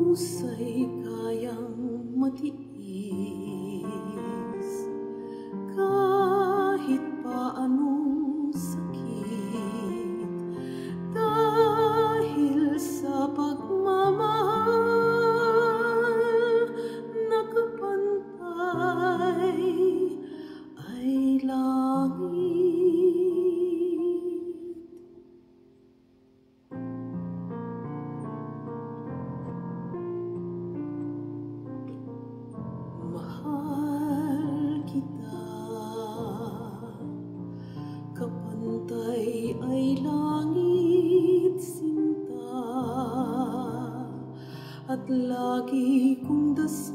husay kayang matiis kahit pa anong sakit, dahil sa pagmamahal na kapantay ay langit. Mahal kita, kapantay ay langit sinta, at lagi kong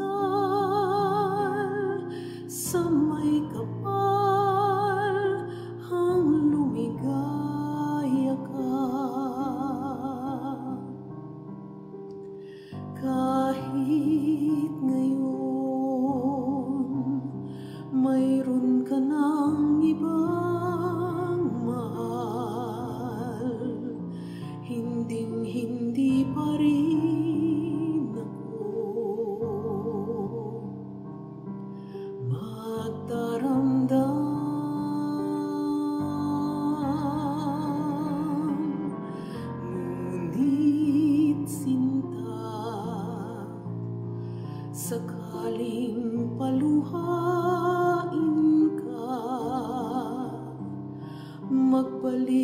dasal sa may kapal hang lumigaya ka. Kahit ngayon mayroon ka ng ibang mahal, hinding-hindi pa rin ako magdaramdam. Ngunit sinta, sakaling paluhain ka, magbalik